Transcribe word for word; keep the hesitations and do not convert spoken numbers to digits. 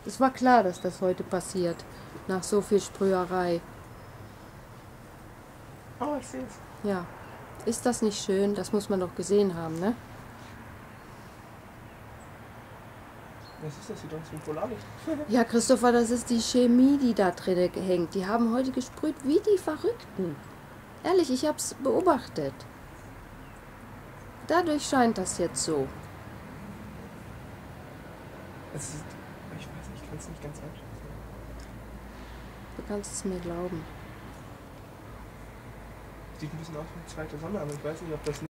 Es war klar, dass das heute passiert. Nach so viel Sprüherei. Oh, ich sehe es. Ja. Ist das nicht schön? Das muss man doch gesehen haben, ne? Was ist das? Sieht aus wie ein Polarlicht. Ja, Christopher, das ist die Chemie, die da drin hängt. Die haben heute gesprüht wie die Verrückten. Ehrlich, ich hab's beobachtet. Dadurch scheint das jetzt so. Es ist, ich weiß nicht, ich kann es nicht ganz einschätzen. Du kannst es mir glauben. Sieht ein bisschen aus wie eine zweite Sonne, aber ich weiß nicht, ob das